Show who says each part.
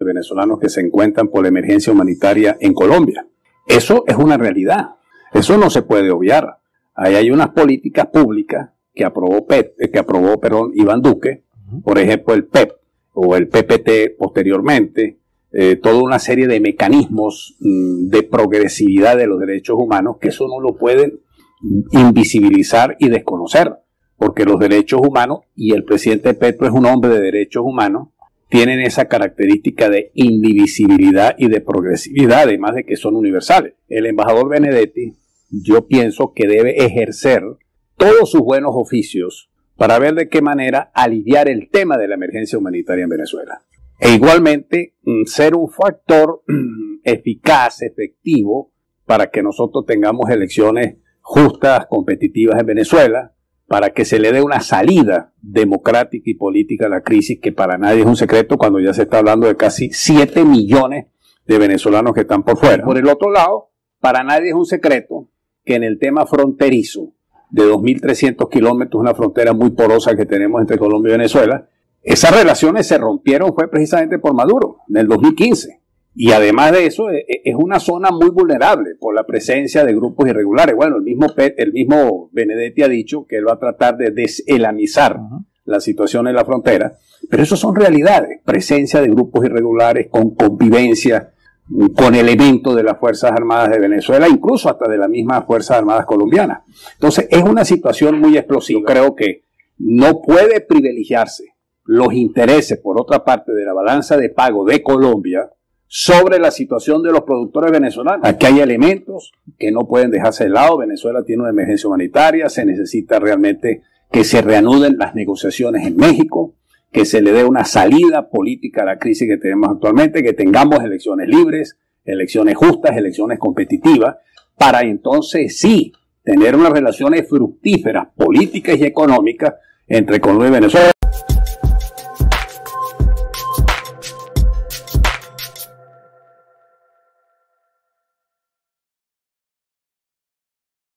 Speaker 1: de venezolanos que se encuentran por la emergencia humanitaria en Colombia. Eso es una realidad. Eso no se puede obviar. Ahí hay unas políticas públicas que aprobó Iván Duque, por ejemplo el PEP o el PPT posteriormente, toda una serie de mecanismos de progresividad de los derechos humanos que eso no lo pueden invisibilizar y desconocer, porque los derechos humanos, y el presidente Petro es un hombre de derechos humanos, tienen esa característica de indivisibilidad y de progresividad, además de que son universales. El embajador Benedetti, yo pienso que debe ejercer todos sus buenos oficios para ver de qué manera aliviar el tema de la emergencia humanitaria en Venezuela. E igualmente ser un factor eficaz, efectivo, para que nosotros tengamos elecciones justas, competitivas en Venezuela, para que se le dé una salida democrática y política a la crisis, que para nadie es un secreto cuando ya se está hablando de casi 7 millones de venezolanos que están por fuera. Por el otro lado, para nadie es un secreto que en el tema fronterizo de 2.300 kilómetros, una frontera muy porosa que tenemos entre Colombia y Venezuela, esas relaciones se rompieron fue precisamente por Maduro, en el 2015. Y además de eso, es una zona muy vulnerable por la presencia de grupos irregulares. Bueno, el mismo Benedetti ha dicho que él va a tratar de deselamizar la situación en la frontera, pero eso son realidades, presencia de grupos irregulares con convivencia, con elementos de las Fuerzas Armadas de Venezuela, incluso hasta de las mismas Fuerzas Armadas colombianas. Entonces, es una situación muy explosiva. Yo creo que no puede privilegiarse los intereses, por otra parte, de la balanza de pago de Colombia sobre la situación de los productores venezolanos. Aquí hay elementos que no pueden dejarse de lado. Venezuela tiene una emergencia humanitaria, se necesita realmente que se reanuden las negociaciones en México, que se le dé una salida política a la crisis que tenemos actualmente, que tengamos elecciones libres, elecciones justas, elecciones competitivas, para entonces sí tener unas relaciones fructíferas, políticas y económicas entre Colombia y Venezuela.